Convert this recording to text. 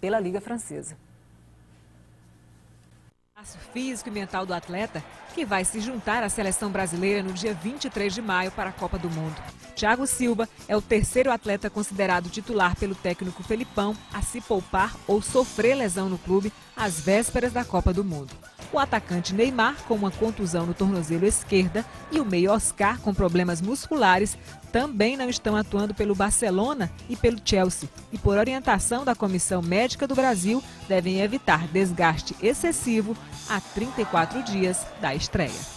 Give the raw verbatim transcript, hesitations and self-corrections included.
pela Liga Francesa. O físico e mental do atleta, que vai se juntar à seleção brasileira no dia vinte e três de maio para a Copa do Mundo. Thiago Silva é o terceiro atleta considerado titular pelo técnico Felipão a se poupar ou sofrer lesão no clube às vésperas da Copa do Mundo. O atacante Neymar, com uma contusão no tornozelo esquerda, e o meio Oscar, com problemas musculares, também não estão atuando pelo Barcelona e pelo Chelsea. E por orientação da Comissão Médica do Brasil, devem evitar desgaste excessivo a trinta e quatro dias da estreia.